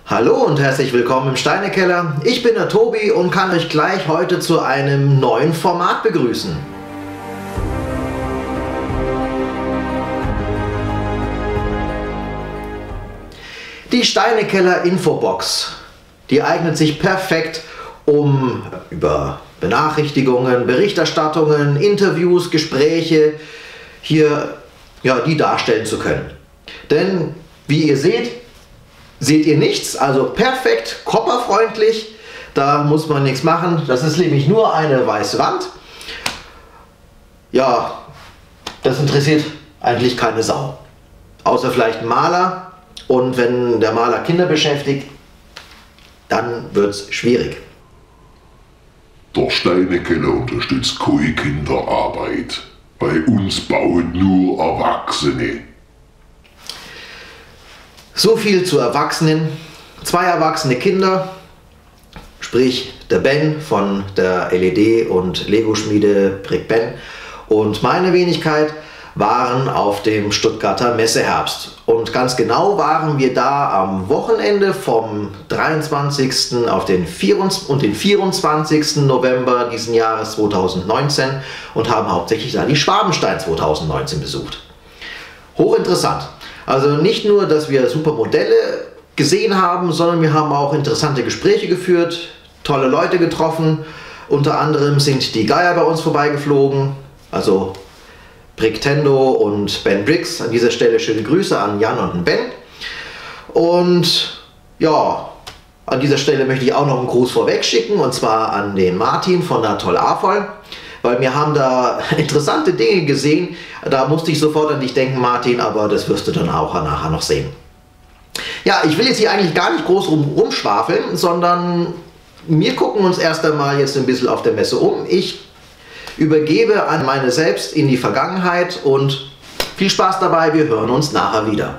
Hallo und herzlich willkommen im Steinekeller. Ich bin der Tobi und kann euch gleich heute zu einem neuen Format begrüßen. Die Steinekeller Infobox, die eignet sich perfekt, um über Benachrichtigungen, Berichterstattungen, Interviews, Gespräche hier die darstellen zu können. Denn wie ihr seht ihr nichts, also perfekt kopperfreundlich, da muss man nichts machen, das ist nämlich nur eine weiße Wand. Ja, das interessiert eigentlich keine Sau, außer vielleicht ein Maler, und wenn der Maler Kinder beschäftigt, dann wird es schwierig. Der Steinekeller unterstützt keine Kinderarbeit. Bei uns bauen nur Erwachsene. So viel zu Erwachsenen. 2 erwachsene Kinder, sprich der Ben von der LED- und Lego-Schmiede Brick Ben und meine Wenigkeit waren auf dem Stuttgarter Messeherbst. Und ganz genau waren wir da am Wochenende vom 23. auf den 24. November diesen Jahres 2019 und haben hauptsächlich da die Schwabenstein 2019 besucht. Hochinteressant. Also nicht nur, dass wir super Modelle gesehen haben, sondern wir haben auch interessante Gespräche geführt, tolle Leute getroffen. Unter anderem sind die Geier bei uns vorbeigeflogen, also Bricktendo und Ben Bricks. An dieser Stelle schöne Grüße an Jan und den Ben. Und ja, an dieser Stelle möchte ich auch noch einen Gruß vorweg schicken, und zwar an den Martin von der Toll Afol. Weil wir haben da interessante Dinge gesehen, da musste ich sofort an dich denken, Martin, aber das wirst du dann auch nachher noch sehen. Ja, ich will jetzt hier eigentlich gar nicht groß rumschwafeln, sondern wir gucken uns erst einmal jetzt ein bisschen auf der Messe um. Ich übergebe an meine selbst in die Vergangenheit und viel Spaß dabei, wir hören uns nachher wieder.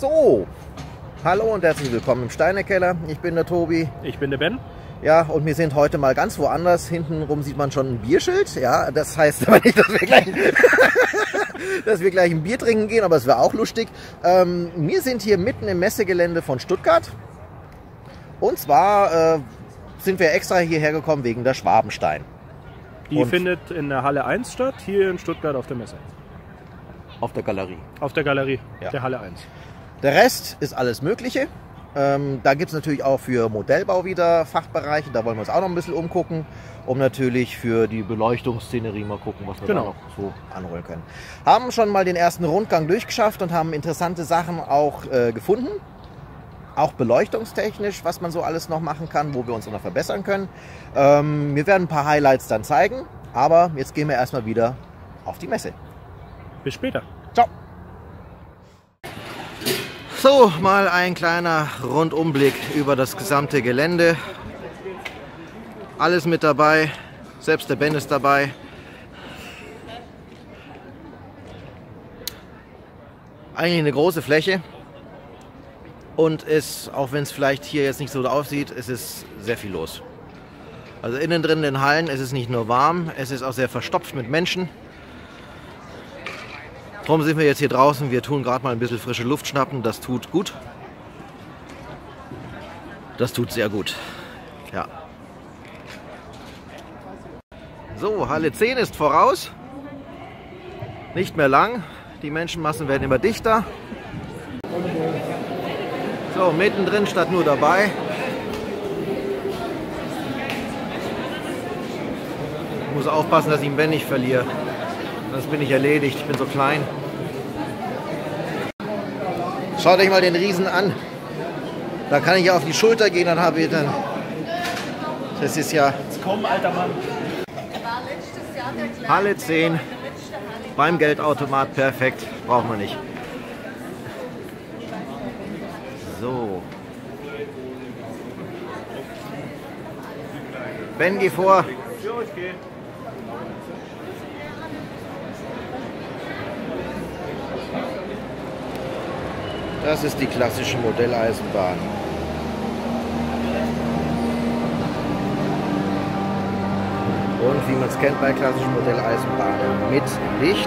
So, hallo und herzlich willkommen im Steinekeller. Ich bin der Tobi. Ich bin der Ben. Ja, und wir sind heute mal ganz woanders. Hintenrum sieht man schon ein Bierschild. Ja, das heißt aber nicht, dass wir gleich ein Bier trinken gehen, aber es wäre auch lustig. Wir sind hier mitten im Messegelände von Stuttgart. Und zwar sind wir extra hierher gekommen wegen der Schwabenstein. Die findet in der Halle 1 statt, hier in Stuttgart auf der Messe. Auf der Galerie. Auf der Galerie Ja. der Halle 1. Der Rest ist alles Mögliche. Da gibt es natürlich auch für Modellbau wieder Fachbereiche. Da wollen wir uns auch noch ein bisschen umgucken, um natürlich für die Beleuchtungsszenerie mal gucken, was wir da noch so anrollen können. Haben schon mal den ersten Rundgang durchgeschafft und haben interessante Sachen auch gefunden. Auch beleuchtungstechnisch, was man so alles noch machen kann, wo wir uns noch verbessern können. Wir werden ein paar Highlights dann zeigen, aber jetzt gehen wir erstmal wieder auf die Messe. Bis später. Ciao! So, mal ein kleiner Rundumblick über das gesamte Gelände. Alles mit dabei, selbst der Ben ist dabei. Eigentlich eine große Fläche und auch wenn es vielleicht hier jetzt nicht so aussieht, es ist sehr viel los. Also innen drin in den Hallen ist es nicht nur warm, es ist auch sehr verstopft mit Menschen. Darum sind wir jetzt hier draußen. Wir tun gerade mal ein bisschen frische Luft schnappen. Das tut gut. Das tut sehr gut. Ja. So, Halle 10 ist voraus. Nicht mehr lang. Die Menschenmassen werden immer dichter. So, mittendrin statt nur dabei. Ich muss aufpassen, dass ich den Ben nicht verliere. Sonst bin ich erledigt, ich bin so klein. Schaut euch mal den Riesen an. Da kann ich auf die Schulter gehen, dann habe ich dann... Das ist ja... Jetzt komm, alter Mann. Halle 10. Beim Geldautomat, perfekt. Braucht man nicht. So. Ben, geh vor. Ja, ich gehe. Das ist die klassische Modelleisenbahn. Und wie man es kennt bei klassischen Modelleisenbahnen mit Licht.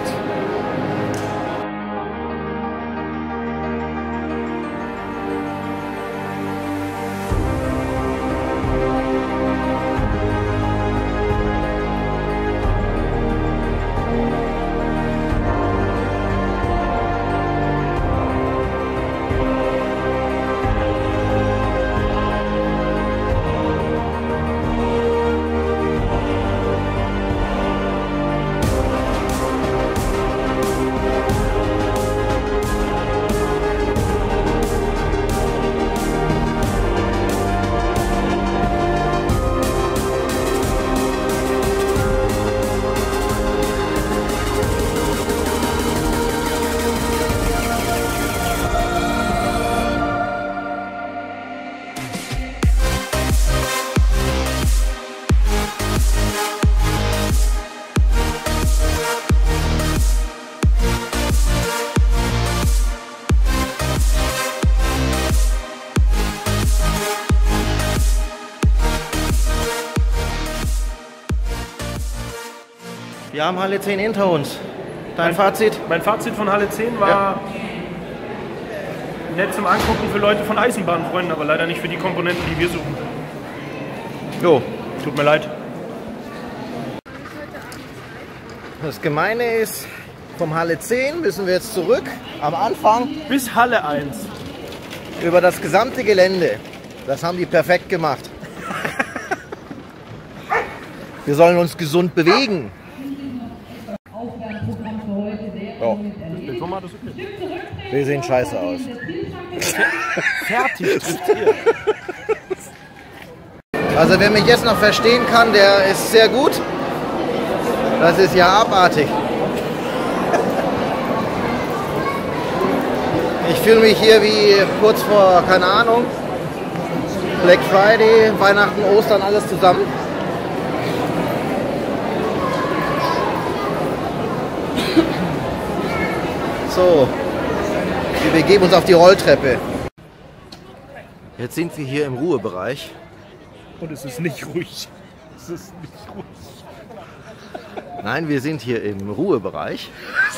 Wir haben Halle 10 hinter uns. Dein Fazit? Mein Fazit von Halle 10 war nett zum Angucken für Leute von Eisenbahnfreunden, aber leider nicht für die Komponenten, die wir suchen. Jo. Tut mir leid. Das Gemeine ist, vom Halle 10 müssen wir jetzt zurück am Anfang Bis Halle 1. über das gesamte Gelände. Das haben die perfekt gemacht. Wir sollen uns gesund bewegen. Ja. Das Bildformat ist okay. Wir sehen scheiße aus. Fertig trifft ihr. Also wer mich jetzt noch verstehen kann, der ist sehr gut. Das ist ja abartig. Ich fühle mich hier wie kurz vor, keine Ahnung, Black Friday, Weihnachten, Ostern, alles zusammen. So, Wir begeben uns auf die Rolltreppe. Jetzt sind wir hier im Ruhebereich. Und es ist nicht ruhig. Es ist nicht ruhig. Nein, wir sind hier im Ruhebereich.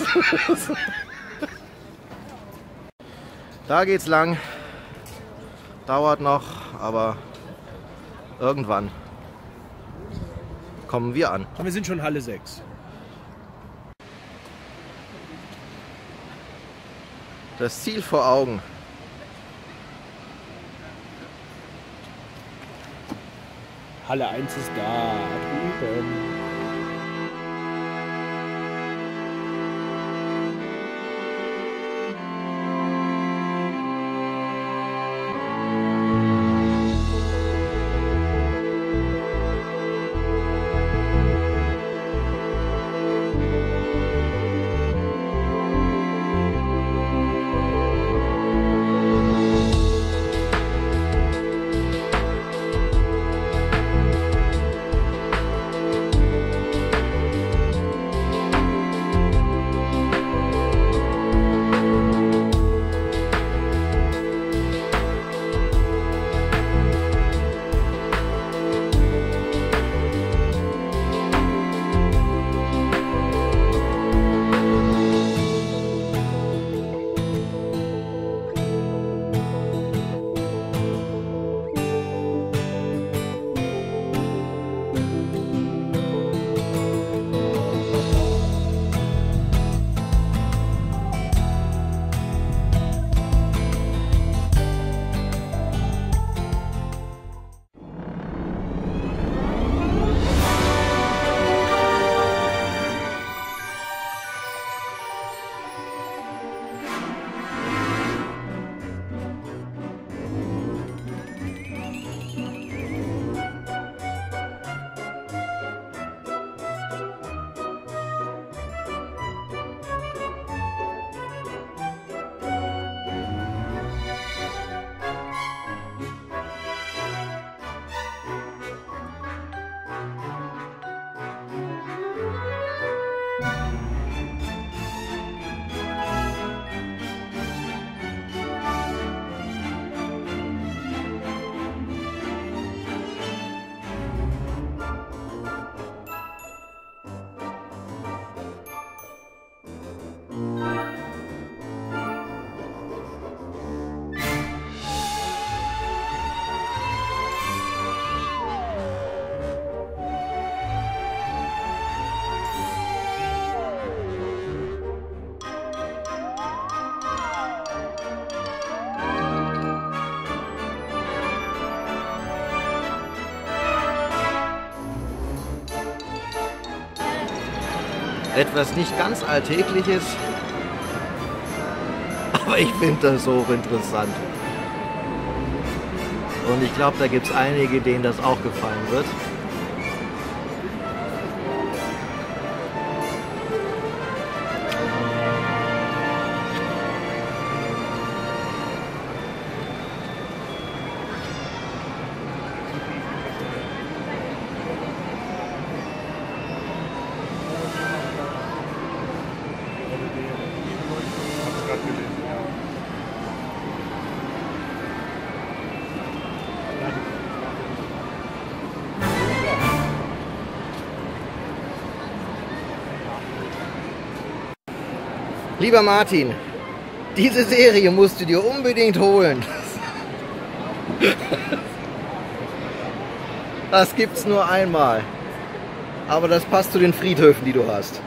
Da geht's lang. Dauert noch, aber irgendwann kommen wir an. Aber wir sind schon Halle 6. Das Ziel vor Augen. Halle 1 ist da drüben. Etwas nicht ganz Alltägliches, aber ich finde das hochinteressant. Und ich glaube, da gibt es einige, denen das auch gefallen wird. Lieber Martin, diese Serie musst du dir unbedingt holen. Das gibt's nur einmal. Aber das passt zu den Friedhöfen, die du hast.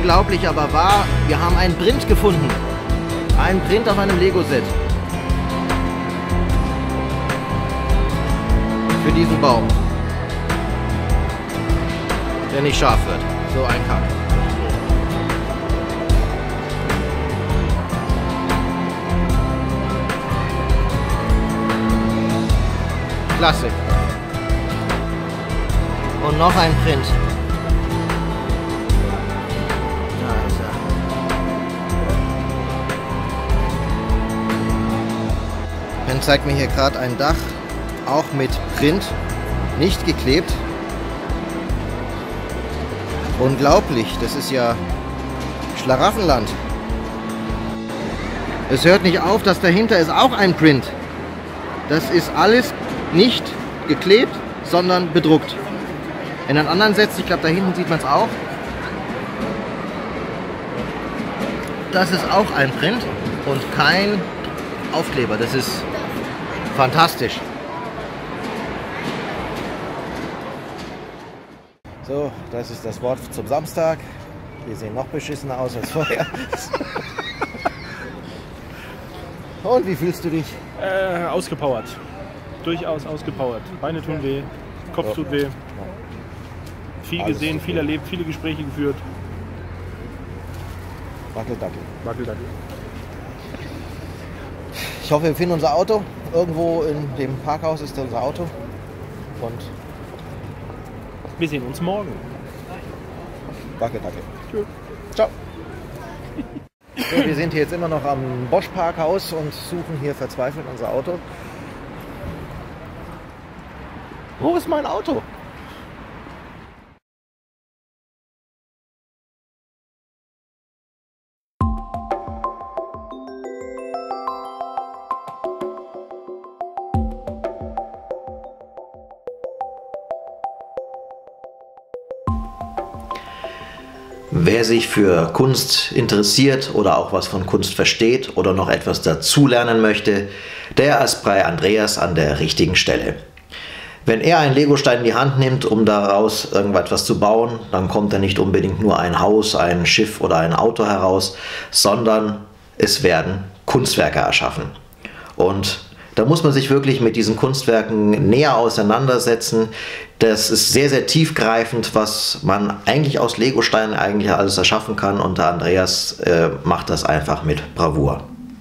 unglaublich aber wahr, wir haben einen Print gefunden. Einen Print auf einem Lego-Set. Für diesen Baum. Der nicht scharf wird. So ein Kack. Klasse. Und noch ein Print. Da ist er. Ben zeigt mir hier gerade ein Dach, auch mit Print, nicht geklebt. Unglaublich, das ist ja Schlaraffenland. Es hört nicht auf, dass dahinter ist auch ein Print. Das ist alles nicht geklebt, sondern bedruckt. In den anderen Sätzen, ich glaube da hinten sieht man es auch. Das ist auch ein Print und kein Aufkleber. Das ist fantastisch. So, das ist das Wort zum Samstag. Wir sehen noch beschissener aus als vorher. Und wie fühlst du dich? Ausgepowert. Durchaus ausgepowert. Beine tun weh, Kopf tut weh. Viel gesehen, viel erlebt, viele Gespräche geführt. Wackeldackel. Wackeldackel. Ich hoffe, wir finden unser Auto. Irgendwo in dem Parkhaus ist unser Auto. Und wir sehen uns morgen. Wackeldackel. Tschüss. Ciao. So, wir sind hier jetzt immer noch am Bosch Parkhaus und suchen hier verzweifelt unser Auto. Wo ist mein Auto? Wer sich für Kunst interessiert oder auch was von Kunst versteht oder noch etwas dazulernen möchte, der ist bei Andreas an der richtigen Stelle. Wenn er einen Legostein in die Hand nimmt, um daraus irgendetwas zu bauen, dann kommt da nicht unbedingt nur ein Haus, ein Schiff oder ein Auto heraus, sondern es werden Kunstwerke erschaffen. Und da muss man sich wirklich mit diesen Kunstwerken näher auseinandersetzen. Das ist sehr, sehr tiefgreifend, was man eigentlich aus Legosteinen eigentlich alles erschaffen kann. Und der Andreas macht das einfach mit Bravour.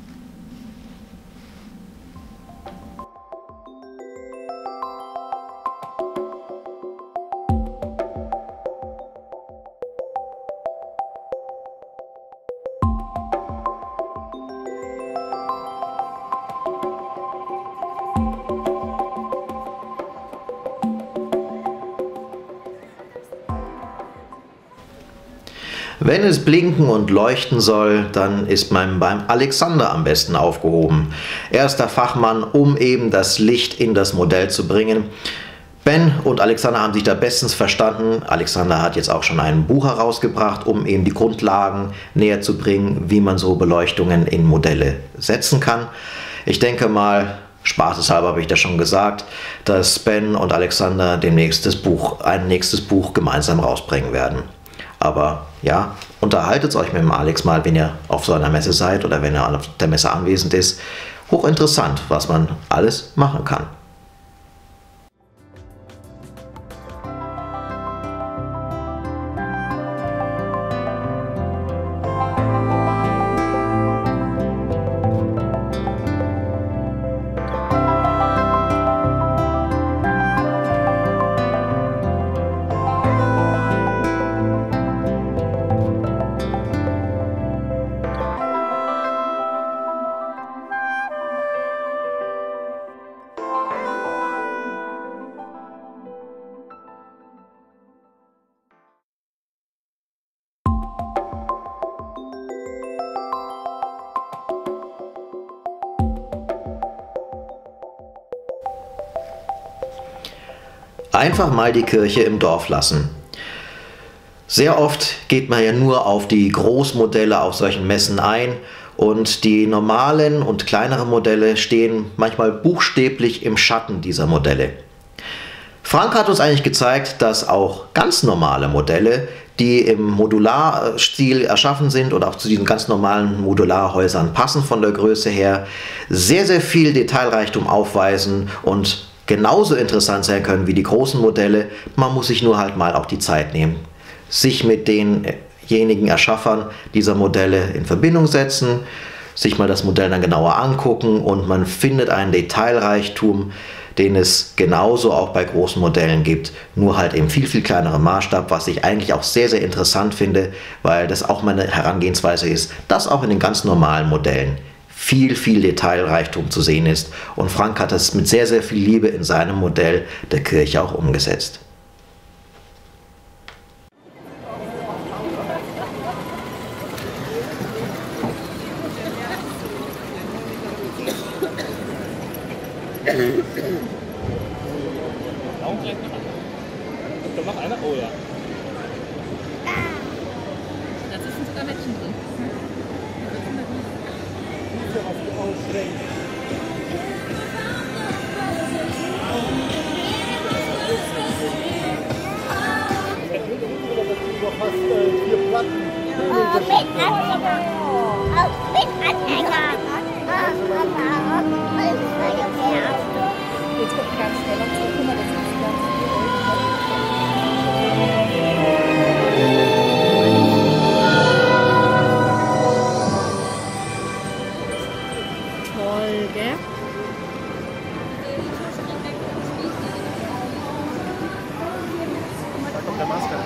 Wenn es blinken und leuchten soll, dann ist man beim Alexander am besten aufgehoben. Er ist der Fachmann, um eben das Licht in das Modell zu bringen. Ben und Alexander haben sich da bestens verstanden. Alexander hat jetzt auch schon ein Buch herausgebracht, um eben die Grundlagen näher zu bringen, wie man so Beleuchtungen in Modelle setzen kann. Ich denke mal, spaßeshalber habe ich das schon gesagt, dass Ben und Alexander demnächst ein nächstes Buch gemeinsam rausbringen werden. Aber ja, unterhaltet euch mit dem Alex mal, wenn ihr auf so einer Messe seid oder wenn er auf der Messe anwesend ist. Hochinteressant, was man alles machen kann. Einfach mal die Kirche im Dorf lassen. Sehr oft geht man ja nur auf die Großmodelle auf solchen Messen ein und die normalen und kleineren Modelle stehen manchmal buchstäblich im Schatten dieser Modelle. Frank hat uns eigentlich gezeigt, dass auch ganz normale Modelle die im Modularstil erschaffen sind oder auch zu diesen ganz normalen Modularhäusern passen von der Größe her, sehr, sehr viel Detailreichtum aufweisen und genauso interessant sein können wie die großen Modelle. Man muss sich nur halt mal auch die Zeit nehmen, sich mit denjenigen Erschaffern dieser Modelle in Verbindung setzen, sich mal das Modell dann genauer angucken und man findet einen Detailreichtum, den es genauso auch bei großen Modellen gibt, nur halt im viel, viel kleineren Maßstab, was ich eigentlich auch sehr, sehr interessant finde, weil das auch meine Herangehensweise ist, dass auch in den ganz normalen Modellen viel, viel Detailreichtum zu sehen ist. Und Frank hat das mit sehr, sehr viel Liebe in seinem Modell der Kirche auch umgesetzt. Kommt noch einer? Oh ja. Da sitzen sogar Mädchen drin. Jetzt kommt ganz schnell noch zu. Guck mal, das ist ganz toll, gell? Da kommt der Maske.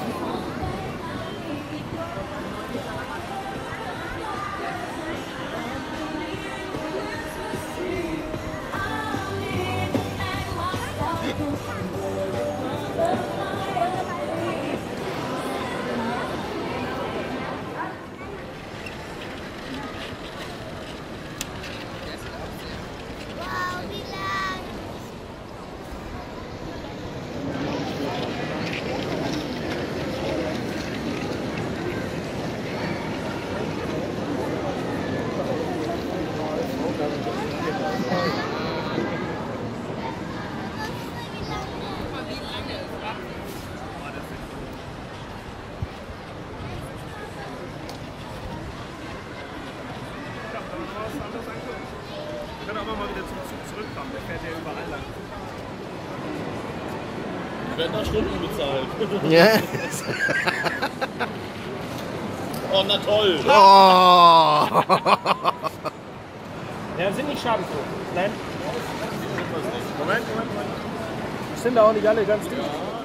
Wir können aber mal wieder zum Zug zurückkommen, der fährt ja überall lang. Werden da Stunden bezahlt. Ja. Oh, na toll. Oh. Ja, sind nicht schadenfroh. Nein. Moment. Sind da auch nicht alle ganz dicht.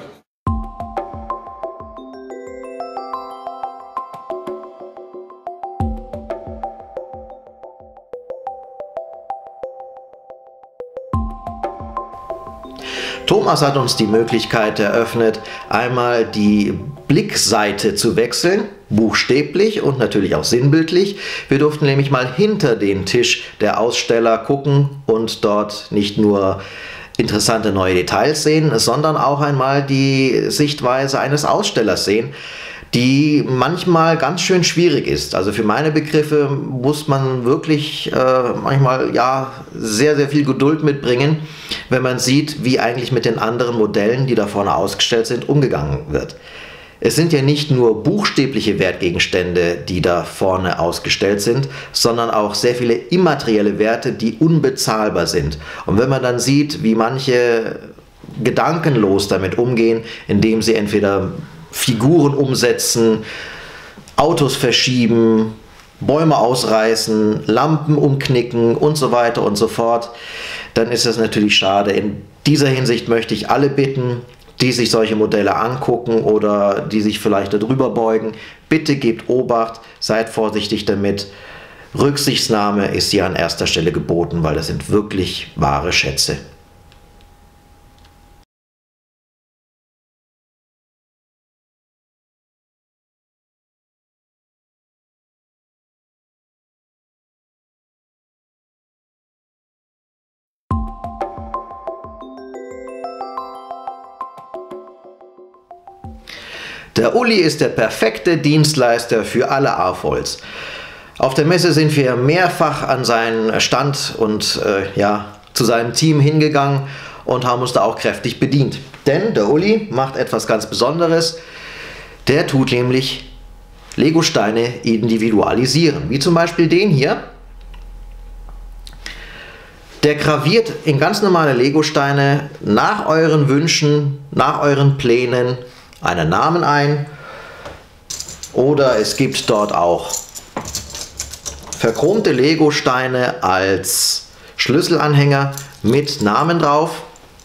Thomas hat uns die Möglichkeit eröffnet, einmal die Blickseite zu wechseln, buchstäblich und natürlich auch sinnbildlich. Wir durften nämlich mal hinter den Tisch der Aussteller gucken und dort nicht nur interessante neue Details sehen, sondern auch einmal die Sichtweise eines Ausstellers sehen, die manchmal ganz schön schwierig ist. Also für meine Begriffe muss man wirklich manchmal ja sehr, sehr viel Geduld mitbringen, wenn man sieht, wie eigentlich mit den anderen Modellen, die da vorne ausgestellt sind, umgegangen wird. Es sind ja nicht nur buchstäbliche Wertgegenstände, die da vorne ausgestellt sind, sondern auch sehr viele immaterielle Werte, die unbezahlbar sind. Und wenn man dann sieht, wie manche gedankenlos damit umgehen, indem sie entweder Figuren umsetzen, Autos verschieben, Bäume ausreißen, Lampen umknicken und so weiter und so fort, dann ist das natürlich schade. In dieser Hinsicht möchte ich alle bitten, die sich solche Modelle angucken oder die sich vielleicht darüber beugen, bitte gebt Obacht, seid vorsichtig damit. Rücksichtnahme ist hier an erster Stelle geboten, weil das sind wirklich wahre Schätze. Der Uli ist der perfekte Dienstleister für alle AFOLs. Auf der Messe sind wir mehrfach an seinen Stand und zu seinem Team hingegangen und haben uns da auch kräftig bedient. Denn der Uli macht etwas ganz Besonderes. Der tut nämlich Lego-Steine individualisieren, wie zum Beispiel den hier. Der graviert in ganz normale Lego-Steine nach euren Wünschen, nach euren Plänen einen Namen ein. Oder es gibt dort auch verchromte Lego-Steine als Schlüsselanhänger mit Namen drauf.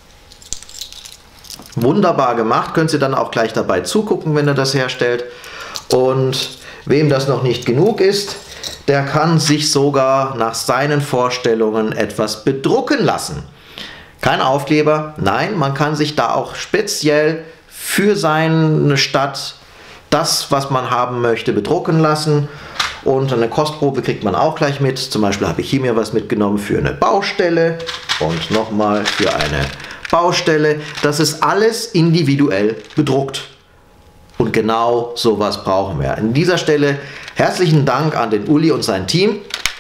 Wunderbar gemacht, könnt ihr dann auch gleich dabei zugucken, wenn er das herstellt. Und wem das noch nicht genug ist, der kann sich sogar nach seinen Vorstellungen etwas bedrucken lassen. Kein Aufkleber, nein, man kann sich da auch speziell für seine Stadt das, was man haben möchte, bedrucken lassen. Und eine Kostprobe kriegt man auch gleich mit. Zum Beispiel habe ich hier mir was mitgenommen für eine Baustelle und nochmal für eine Baustelle. Das ist alles individuell bedruckt. Und genau sowas brauchen wir. An dieser Stelle herzlichen Dank an den Uli und sein Team.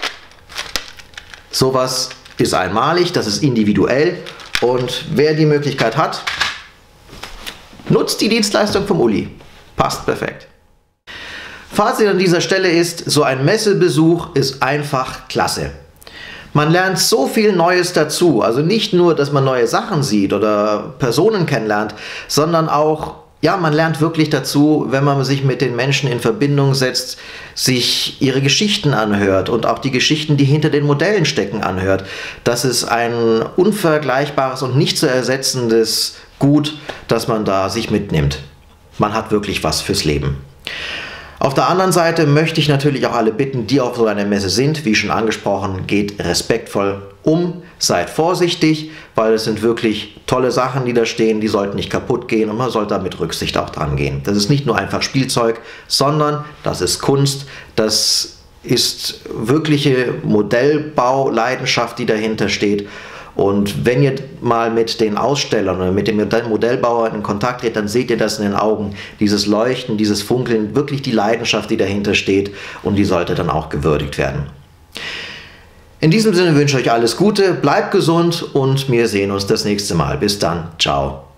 Sowas ist einmalig, das ist individuell. Und wer die Möglichkeit hat, nutzt die Dienstleistung vom Uli. Passt perfekt. Fazit an dieser Stelle ist, so ein Messebesuch ist einfach klasse. Man lernt so viel Neues dazu, also nicht nur, dass man neue Sachen sieht oder Personen kennenlernt, sondern auch, ja, man lernt wirklich dazu, wenn man sich mit den Menschen in Verbindung setzt, sich ihre Geschichten anhört und auch die Geschichten, die hinter den Modellen stecken, anhört. Das ist ein unvergleichbares und nicht zu ersetzendes Gut, das man da sich mitnimmt. Man hat wirklich was fürs Leben. Auf der anderen Seite möchte ich natürlich auch alle bitten, die auf so einer Messe sind, wie schon angesprochen, geht respektvoll um, seid vorsichtig, weil es sind wirklich tolle Sachen, die da stehen, die sollten nicht kaputt gehen und man sollte da mit Rücksicht auch dran gehen. Das ist nicht nur einfach Spielzeug, sondern das ist Kunst, das ist wirkliche Modellbauleidenschaft, die dahinter steht. Und wenn ihr mal mit den Ausstellern oder mit dem Modellbauer in Kontakt tretet, dann seht ihr das in den Augen, dieses Leuchten, dieses Funkeln, wirklich die Leidenschaft, die dahinter steht, und die sollte dann auch gewürdigt werden. In diesem Sinne wünsche ich euch alles Gute, bleibt gesund und wir sehen uns das nächste Mal. Bis dann, ciao.